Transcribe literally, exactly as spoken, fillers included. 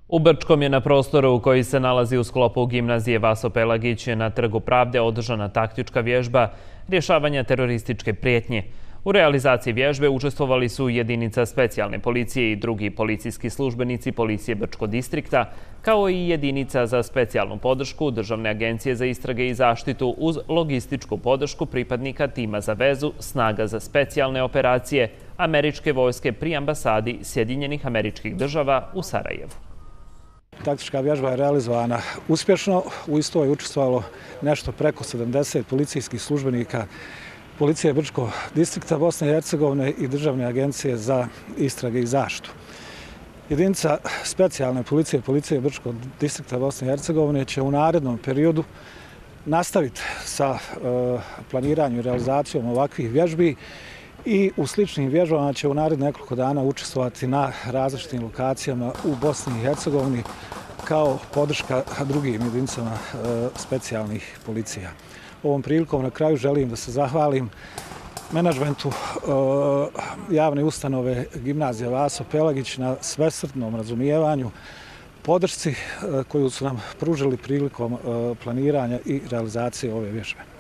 U Brčkom je na prostoru koji se nalazi u sklopu gimnazije Vaso Pelagić na Trgu pravde održana taktička vježba rješavanja terorističke prijetnje. U realizaciji vježbe učestvovali su jedinica specijalne policije i drugi policijski službenici Policije Brčkog distrikta, kao i jedinica za specijalnu podršku Državne agencije za istrage i zaštitu uz logističku podršku pripadnika tima za vezu snaga za specijalne operacije američke vojske pri ambasadi Sjedinjenih Američkih Država u Sarajevu. Taktička vježba je realizovana uspješno. U istoj je učestvovalo nešto preko sedamdeset policijskih službenika Policije Brčkog distrikta Bosne i Hercegovine i Državne agencije za istrage i zaštitu. Jedinica specijalne policije Policije Brčkog distrikta Bosne i Hercegovine će u narednom periodu nastaviti sa planiranjem i realizacijom ovakvih vježbi i u sličnim vježbama će u narednih nekoliko dana učestvovati na različitim lokacijama u Bosni i Hercegovini kao podrška drugim jedinicama specijalnih policija. Ovom prilikom na kraju želim da se zahvalim menadžmentu javne ustanove Gimnazija Vaso Pelagić na svesrdnom razumijevanju, podršci koju su nam pružili prilikom planiranja i realizacije ove vježbe.